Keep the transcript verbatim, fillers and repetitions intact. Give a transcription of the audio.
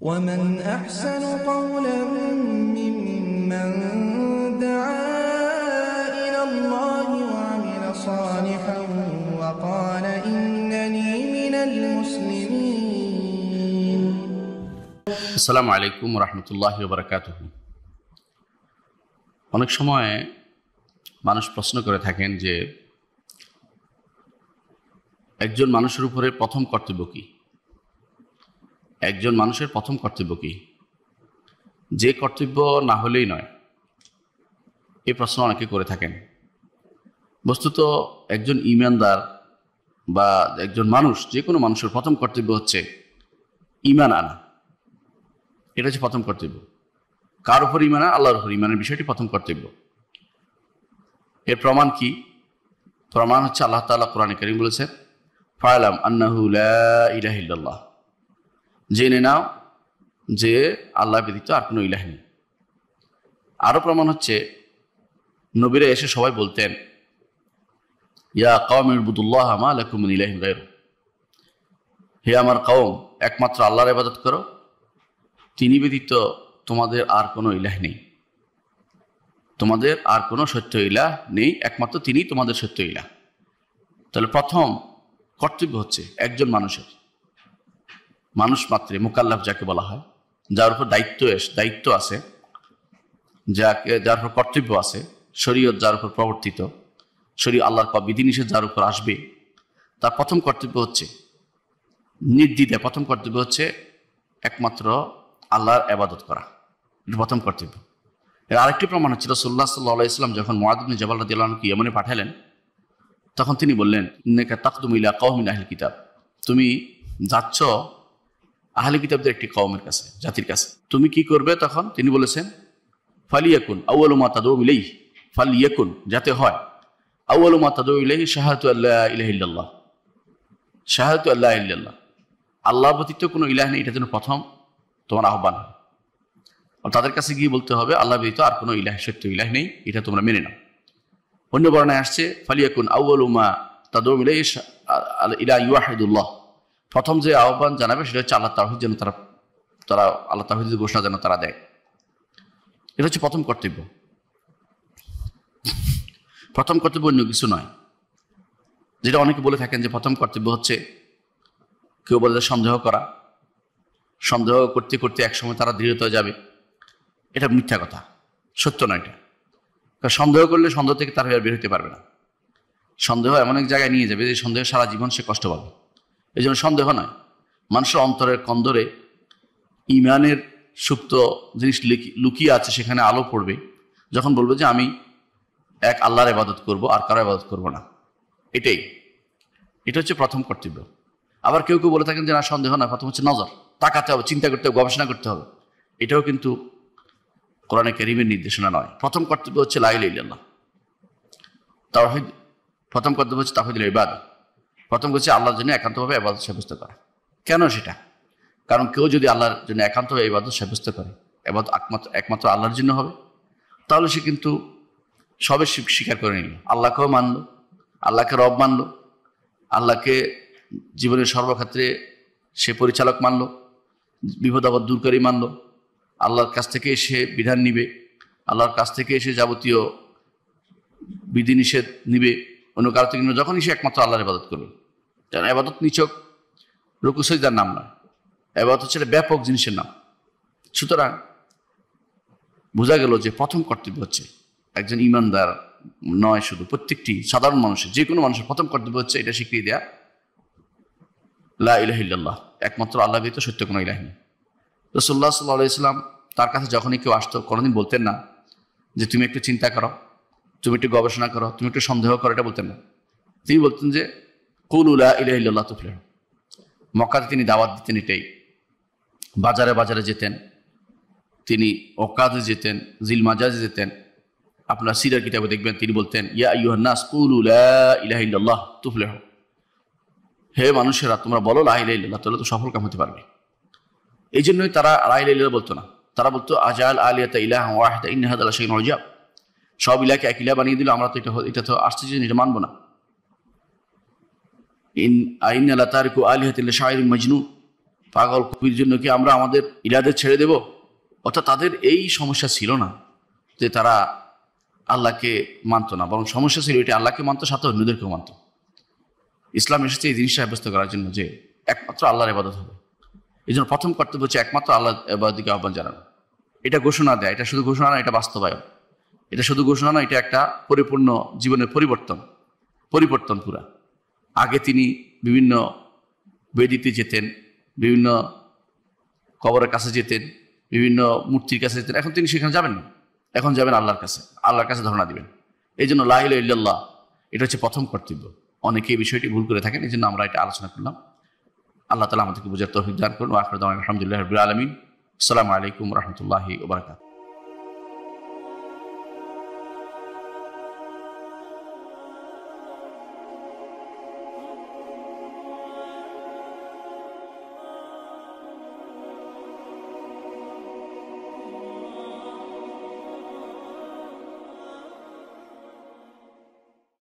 ومن أحسن قولا ممن دعا إلى الله وعمل صالحا وقال إنني من المسلمين. আসসালামু আলাইকুম ওয়া রাহমাতুল্লাহি ওয়া বারাকাতুহু। অনেক সময় মানুষ প্রশ্ন করে থাকেন যে একজন মানুষের উপরে প্রথম কর্তব্য কি? একজন মানুষের প্রথম কর্তব্য কি? যে কর্তব্য না হলেই নয়, এই প্রশ্ন অনেকে করে থাকেন। বস্তুত একজন ঈমানদার বা একজন মানুষ, যে কোনো মানুষের প্রথম কর্তব্য হচ্ছে ঈমান আনা। এটা হচ্ছে প্রথম কর্তব্য। কার উপর ঈমান? আল্লাহর উপর ঈমানের বিষয়টি প্রথম কর্তব্য। এর প্রমাণ কি? প্রমাণ হচ্ছে আল্লাহ তাআলা কোরআনে কারীম বলেছেন, ফা'লাম আন্নাহু লা ইলাহা ইল্লাল্লাহ, জেনে নাও যে আল্লাহ ব্যতীত আর কোনো ইলাহ নেই। আরও প্রমাণ হচ্ছে নবীরা এসে সবাই বলতেন, ইয়া কওমি ইবুদুল্লাহ মা লাকুম মিন ইলাহিন গায়রু, হে আমার কওম, একমাত্র আল্লাহর ইবাদত করো, তিনি ব্যতীত তোমাদের আর কোনো ইলাহ নেই। তোমাদের আর কোনো সত্য ইলাহ নেই, একমাত্র তিনি তোমাদের সত্য ইলাহ। তাহলে প্রথম কর্তব্য হচ্ছে একজন মানুষের, মানুষ মাত্রে মুকাল্লাফ যাকে বলা হয়, যার উপর দায়িত্ব দায়িত্ব আছে, যাকে যার উপর কর্তব্য আছে, শরীয়ত যার উপর প্রবর্তিত, শরীয়ত আল্লাহর বিধিনিষেধ যার উপর আসবে, তার প্রথম কর্তব্য হচ্ছে নির্দ্বিধায় প্রথম কর্তব্য হচ্ছে একমাত্র আল্লাহর ইবাদত করা। এটা প্রথম কর্তব্য। এর আরেকটি প্রমাণ হচ্ছে রাসূলুল্লাহ সাল্লাল্লাহু আলাইহি ওয়াসাল্লাম যখন মুআয ইবনে জাবাল রাদিয়াল্লাহু আনহু ইয়েমেনে পাঠালেন, তখন তিনি বললেন, ইন্নাকা তাকদুমু ইলা কওমিন আহলি কিতাব, তুমি যাচ্ছ আহলে কিতাবদের একটি কওমের কাছে, জাতির কাছে, তুমি কি করবে? তখন তিনি বলেছেন, ফালিয়াকুন আউয়ালু মা তাদউ ইলাইহি, ফালিয়াকুন যাতে হয়, আউয়ালু মা তাদউ ইলাইহি শাহাদাতু আল্লা ইলাহা ইল্লাল্লাহ, শাহাদাতু আল্লা ইলাহা ইল্লাল্লাহ, আল্লাহ ব্যতীত কোনো ইলাহ নেই, এটা যেন প্রথম তোমার আহ্বান। তাদের কাছে গিয়ে বলতে হবে আল্লাহ ব্যতীত আর কোনো ইলাহ, সত্য ইলাহ নেই, এটা তোমরা মেনে নাও। অন্য বর্ণায় আসছে, ফালিয়াকুন আউয়ালু মা তাদউ ইলাইহি ইলা ইউহিদুল্লাহ, প্রথম যে আহ্বান জানাবে সেটা হচ্ছে আল্লাহ তাওহীদ, যেন তারা তারা আল্লাহ তাওহীদের ঘোষণা যেন তারা দেয়। এটা হচ্ছে প্রথম কর্তব্য। প্রথম কর্তব্য অন্য কিছু নয়, যেটা অনেকে বলে থাকেন যে প্রথম কর্তব্য হচ্ছে, কেউ বলে সন্দেহ করা, সন্দেহ করতে করতে একসময় তারা দৃঢ়তা যাবে। এটা মিথ্যা কথা, সত্য নয় এটা। কারণ সন্দেহ করলে সন্দেহ থেকে তার বের হতে পারবে না। সন্দেহ এমন এক জায়গায় নিয়ে যাবে যে সন্দেহ সারা জীবন সে কষ্ট পাবে। এই জন্য সন্দেহ নয়, মানুষের অন্তরের কন্দরে ঈমানের সুপ্ত জিনিস লুকিয়ে আছে, সেখানে আলো পড়বে যখন বলবে যে আমি এক আল্লাহর ইবাদত করব, আর কারো ইবাদত করব না। এটাই এটা হচ্ছে প্রথম কর্তব্য। আবার কেউ কেউ বলে থাকেন যে না, সন্দেহ নয়, প্রথম হচ্ছে নজর, তাকাতে হবে, চিন্তা করতে হবে, গবেষণা করতে হবে। এটাও কিন্তু কোরআনে কারীমের নির্দেশনা নয়। প্রথম কর্তব্য হচ্ছে লা ইলাহা ইল্লাল্লাহ, তাওহীদ। প্রথম কর্তব্য হচ্ছে তাওহীদুল ইবাদত। প্রথম হচ্ছে আল্লাহর জন্য একান্তভাবে ইবাদত সাব্যস্ত করা। কেন সেটা? কারণ কেউ যদি আল্লাহর জন্য একান্তভাবে ইবাদত সাব্যস্ত করে, ইবাদত একমাত্র একমাত্র আল্লাহর জন্য হবে, তাহলে সে কিন্তু সবে স্বীকার করে নিল, আল্লাহকেও মানল, আল্লাহকে রব মানল, আল্লাহকে জীবনের সর্বক্ষেত্রে সে পরিচালক মানল, বিপদ আপদ দূরকারী মানল, আল্লাহর কাছ থেকে সে বিধান নিবে, আল্লাহর কাছ থেকে সে যাবতীয় বিধিনিষেধ নিবে, অন্য কারো থেকে যখনই সে একমাত্র আল্লাহর ইবাদত করবে। কারণ ইবাদত নিছক রুকু সিজদার নাম নয়, ইবাদত হচ্ছে ব্যাপক জিনিসের নাম। সুতরাং বোঝা গেল যে প্রথম কর্তব্য হচ্ছে একজন ঈমানদার নয়, শুধু প্রত্যেকটি সাধারণ মানুষের, যে কোনো মানুষের প্রথম কর্তব্য হচ্ছে এটা স্বীকৃতি দেয়া, লা ইলাহা ইল্লাল্লাহ, একমাত্র আল্লাহ ব্যতীত সত্য কোনো ইলাহ নেই। রাসূলুল্লাহ সাল্লাল্লাহু আলাইহি ওয়াসাল্লাম তার কাছে যখনই কেউ আসতো, কোনোদিন বলতেন না যে তুমি একটু চিন্তা করো, তুমি একটু গবেষণা করো, তুমি একটু সন্দেহ করো, এটা বলতেন না। তিনি বলতেন যে কুলু লা ইলাহা ইল্লাল্লাহ তুফলিহু। মক্কাতে তিনি দাওয়াত দিতেন এটাই। বাজারে বাজারে যেতেন, তিনি ওকাদে যেতেন, জিল মাজাজে যেতেন। আপনার সিরার কিতাবে দেখবেন তিনি বলতেন, ইয়া আইয়ুহান নাস কুলু লা ইলাহা ইল্লাল্লাহ তুফলিহু, হে মানুষেরা তোমরা বলো লা ইলাহা ইল্লাল্লাহ, তাহলে তো সফল কাম হতে পারবে। এই জন্যই তারা লা ইলাহা ইল্লাল্লাহ বলতো না, তারা বলতো আজাল আলিয়াতা ইলাহা ওয়াহিদা ইন্না হাযা লাশাইউন উজাব, সব ইলাহকে এক ইলাহ বানিয়ে দিল, আমরা তো এটা এটা তো আশ্চর্য, এটা মানবো না। ইন আইন্না লা তারিকু আলিহাতিল শাইরিন মাজনুন, পাগল কবির জন্য কি আমরা আমাদের ইলাদের ছেড়ে দেব? অর্থাৎ তাদের এই সমস্যা ছিল না যে তারা আল্লাহকে মানত না, বরং সমস্যা ছিল এটি আল্লাহকে মানত, সাথে অন্যদেরকেও মানত। ইসলাম এসেছে এই জিনিসটা সাব্যস্ত করার জন্য যে একমাত্র আল্লাহর ইবাদত হবে। এই জন্য প্রথম কর্তব্য হচ্ছে একমাত্র আল্লাহ ইবাদতকে আহ্বান জানানো। এটা ঘোষণা দেয়, এটা শুধু ঘোষণা না, এটা বাস্তবায়ন। এটা শুধু ঘোষণা না, এটা একটা পরিপূর্ণ জীবনের পরিবর্তন, পরিবর্তন পুরা। আগে তিনি বিভিন্ন বেদিতে যেতেন, বিভিন্ন কবরের কাছে যেতেন, বিভিন্ন মূর্তির কাছে যেতেন, এখন তিনি সেখানে যাবেন না, এখন যাবেন আল্লাহর কাছে, আল্লাহর কাছে ধারণা দিবেন। এই জন্য লা ইলাহা ইল্লাল্লাহ এটা হচ্ছে প্রথম কর্তব্য। অনেকে এই বিষয়টি ভুল করে থাকেন, এই জন্য আমরা এটা আলোচনা করলাম। আল্লাহ তাআলা আমাদেরকে বোঝার তৌফিক দান করুন। ওয়া আখিরু দাওয়ানা আলহামদুলিল্লাহি রাব্বিল আলামিন। আসসালামু আলাইকুম ওয়া রাহমাতুল্লাহি ওয়া বারাকাতুহু।